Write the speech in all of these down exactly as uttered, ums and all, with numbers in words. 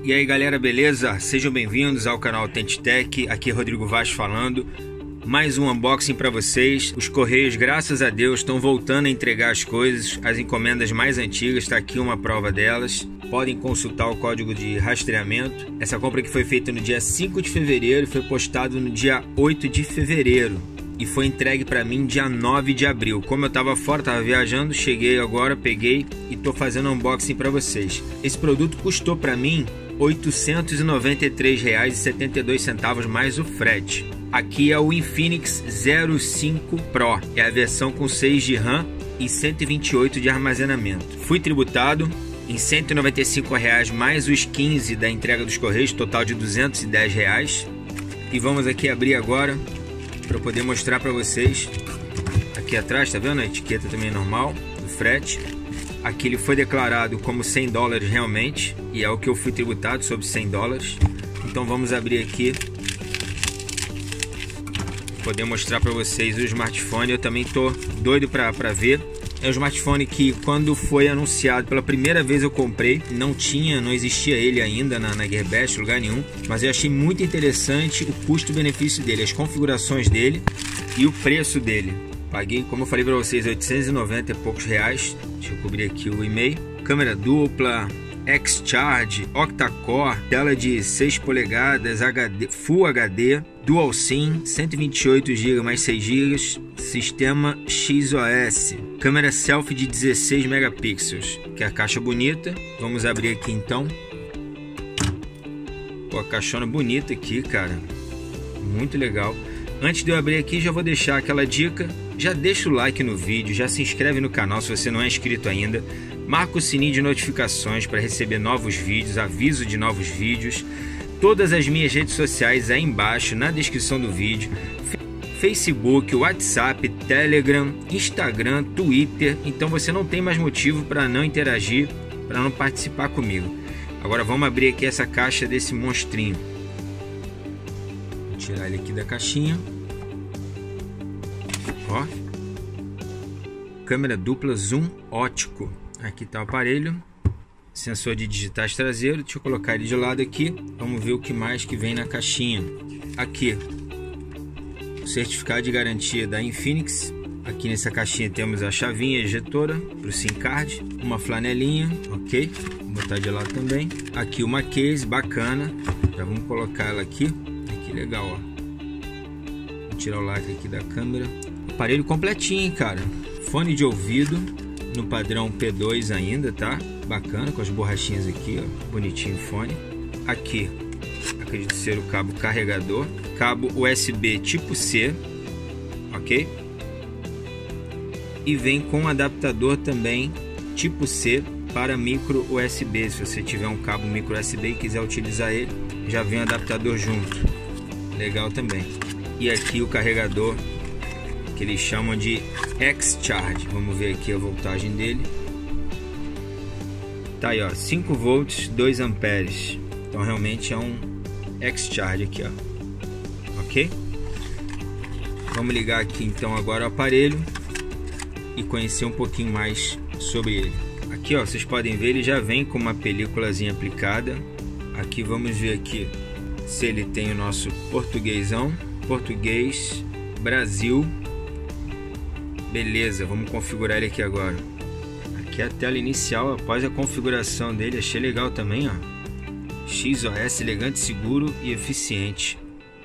E aí galera, beleza? Sejam bem-vindos ao canal AuthenticTech, aqui é Rodrigo Vaz falando. Mais um unboxing para vocês. Os Correios, graças a Deus, estão voltando a entregar as coisas, as encomendas mais antigas, está aqui uma prova delas. Podem consultar o código de rastreamento. Essa compra que foi feita no dia cinco de fevereiro e foi postado no dia oito de fevereiro. E foi entregue para mim dia nove de abril. Como eu estava fora, estava viajando, cheguei agora, peguei e estou fazendo um unboxing para vocês. Esse produto custou para mim oitocentos e noventa e três reais e setenta e dois centavos mais o frete. Aqui é o Infinix zero cinco Pro, é a versão com seis de RAM e cento e vinte e oito de armazenamento. Fui tributado em cento e noventa e cinco reais mais os quinze da entrega dos Correios, total de duzentos e dez reais. E vamos aqui abrir agora para poder mostrar para vocês. Aqui atrás, tá vendo? A etiqueta também normal do frete. Aqui ele foi declarado como cem dólares realmente, e é o que eu fui tributado, sobre cem dólares. Então vamos abrir aqui, poder mostrar para vocês o smartphone. Eu também tô doido para ver. É um smartphone que, quando foi anunciado pela primeira vez, eu comprei. Não tinha, não existia ele ainda na, na Gearbest, lugar nenhum. Mas eu achei muito interessante o custo-benefício dele, as configurações dele e o preço dele. Paguei, como eu falei para vocês, oitocentos e noventa e poucos reais. Deixa eu cobrir aqui o e-mail. Câmera dupla, X-Charge, octa-core, tela de seis polegadas, H D, Full H D, Dual SIM, cento e vinte e oito gigas mais seis gigas, sistema X O S, câmera selfie de dezesseis megapixels, que é a caixa bonita. Vamos abrir aqui então. Pô, a caixona bonita aqui, cara, muito legal. Antes de eu abrir aqui, já vou deixar aquela dica. Já deixa o like no vídeo, já se inscreve no canal se você não é inscrito ainda. Marca o sininho de notificações para receber novos vídeos, aviso de novos vídeos. Todas as minhas redes sociais aí embaixo, na descrição do vídeo. Facebook, WhatsApp, Telegram, Instagram, Twitter. Então você não tem mais motivo para não interagir, para não participar comigo. Agora vamos abrir aqui essa caixa desse monstrinho. Vou tirar ele aqui da caixinha. Ó, câmera dupla zoom ótico. Aqui está o aparelho, sensor de digitais traseiro. Deixa eu colocar ele de lado aqui. Vamos ver o que mais que vem na caixinha. Aqui, o certificado de garantia da Infinix. Aqui nessa caixinha temos a chavinha ejetora para o SIM card, uma flanelinha, ok? Vou botar de lado também. Aqui uma case bacana. Já vamos colocar ela aqui. Que legal, ó. Vou tirar o lacre aqui da câmera. Aparelho completinho, cara. Fone de ouvido no padrão P dois ainda, tá? Bacana, com as borrachinhas aqui, ó. Bonitinho o fone. Aqui, acredito ser o cabo carregador. Cabo U S B tipo C, ok? E vem com um adaptador também tipo C para micro U S B. Se você tiver um cabo micro U S B e quiser utilizar ele, já vem um adaptador junto. Legal também. E aqui o carregador, que eles chamam de X-Charge. Vamos ver aqui a voltagem dele. Tá aí, ó, cinco volts, dois amperes. Então realmente é um X-Charge aqui, ó. Ok? Vamos ligar aqui então agora o aparelho e conhecer um pouquinho mais sobre ele. Aqui, ó, vocês podem ver, ele já vem com uma películazinha aplicada. Aqui vamos ver aqui se ele tem o nosso portuguesão. Português, Brasil. Beleza, vamos configurar ele aqui agora. Aqui é a tela inicial após a configuração dele. Achei legal também, ó. X O S, elegante, seguro e eficiente.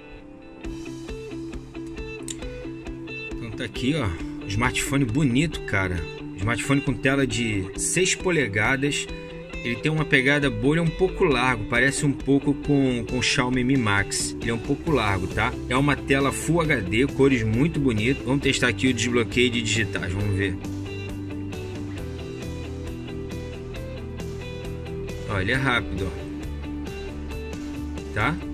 Então tá aqui, ó. Smartphone bonito, cara. Smartphone com tela de seis polegadas. Ele tem uma pegada boa, ele é um pouco largo, parece um pouco com, com o Xiaomi Mi Max. Ele é um pouco largo, tá? É uma tela Full H D, cores muito bonitas. Vamos testar aqui o desbloqueio de digitais, vamos ver. Ó, ele é rápido, ó. Tá?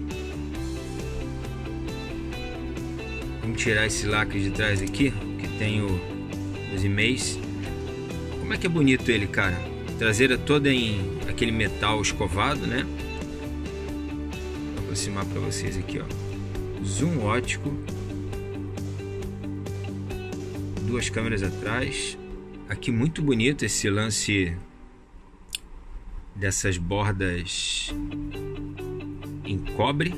Vamos tirar esse lacre de trás aqui, que tem o, os e-mails. Como é que é bonito ele, cara. Traseira toda em aquele metal escovado, né? Vou aproximar para vocês aqui, ó. Zoom ótico. Duas câmeras atrás. Aqui muito bonito esse lance dessas bordas em cobre.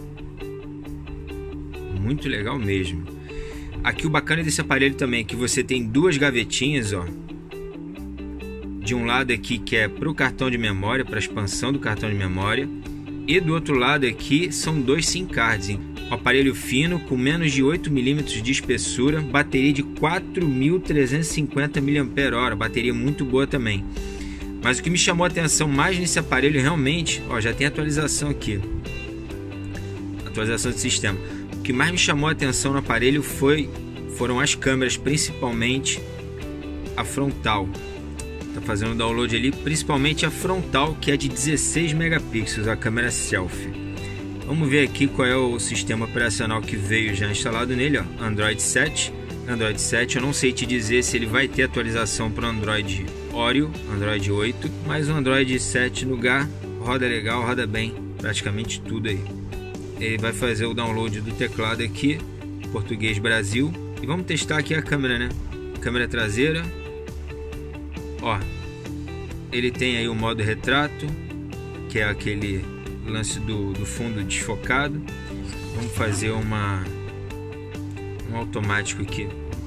Muito legal mesmo. Aqui o bacana desse aparelho também é que você tem duas gavetinhas, ó. De um lado aqui que é para o cartão de memória, para a expansão do cartão de memória, e do outro lado aqui são dois SIM cards. Um aparelho fino com menos de oito milímetros de espessura, bateria de quatro mil trezentos e cinquenta miliampères-hora, bateria muito boa também. Mas o que me chamou a atenção mais nesse aparelho realmente, ó, já tem atualização aqui, atualização do sistema. O que mais me chamou a atenção no aparelho foi, foram as câmeras, principalmente a frontal. Tá fazendo download ali, principalmente a frontal, que é de dezesseis megapixels, a câmera selfie. Vamos ver aqui qual é o sistema operacional que veio já instalado nele, ó, Android sete. Android sete, eu não sei te dizer se ele vai ter atualização para o Android Oreo, Android oito, mas o Android sete no lugar roda legal, roda bem, praticamente tudo aí. Ele vai fazer o download do teclado aqui, português Brasil, e vamos testar aqui a câmera, né? Câmera traseira. Ó, ele tem aí o modo retrato, que é aquele lance do, do fundo desfocado. Vamos fazer uma um automático aqui,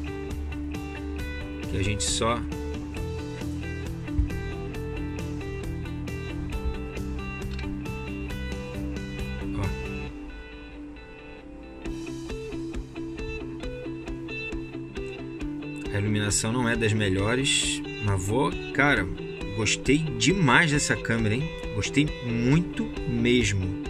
que a gente só ó. A iluminação não é das melhores, mas vou, cara, gostei demais dessa câmera, hein? Gostei muito mesmo.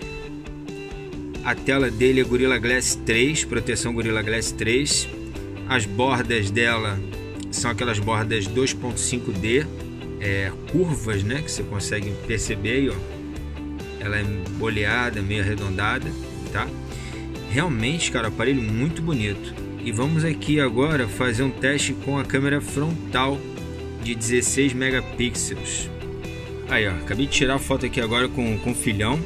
A tela dele é Gorilla Glass três, proteção Gorilla Glass três. As bordas dela são aquelas bordas dois ponto cinco D, é, curvas, né? Que você consegue perceber aí, ó. Ela é boleada, meio arredondada, tá? Realmente, cara, aparelho muito bonito. E vamos aqui agora fazer um teste com a câmera frontal de dezesseis megapixels. Aí, ó, acabei de tirar a foto aqui agora com, com o filhão.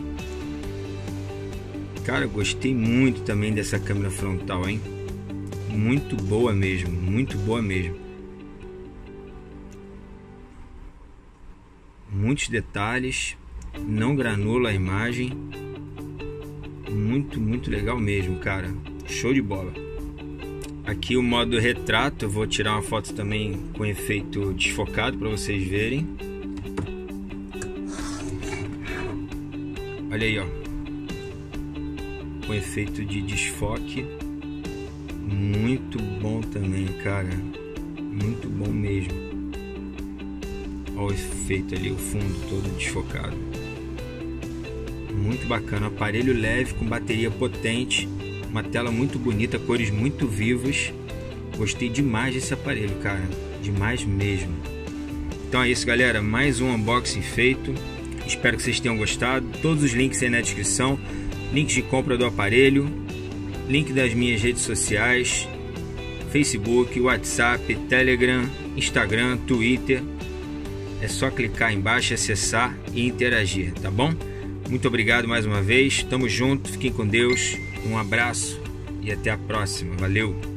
Cara, gostei muito também dessa câmera frontal, hein? Muito boa mesmo, muito boa mesmo. Muitos detalhes, não granula a imagem. Muito, muito legal mesmo, cara. Show de bola. Aqui o modo retrato, eu vou tirar uma foto também com efeito desfocado para vocês verem. Olha aí, ó, com efeito de desfoque, muito bom também, cara, muito bom mesmo. Olha o efeito ali, o fundo todo desfocado, muito bacana. Aparelho leve com bateria potente, uma tela muito bonita, cores muito vivas. Gostei demais desse aparelho, cara, demais mesmo. Então é isso, galera, mais um unboxing feito. Espero que vocês tenham gostado. Todos os links aí na descrição, links de compra do aparelho, link das minhas redes sociais, Facebook, WhatsApp, Telegram, Instagram, Twitter. É só clicar embaixo, acessar e interagir, tá bom? Muito obrigado mais uma vez, tamo junto, fiquem com Deus, um abraço e até a próxima, valeu!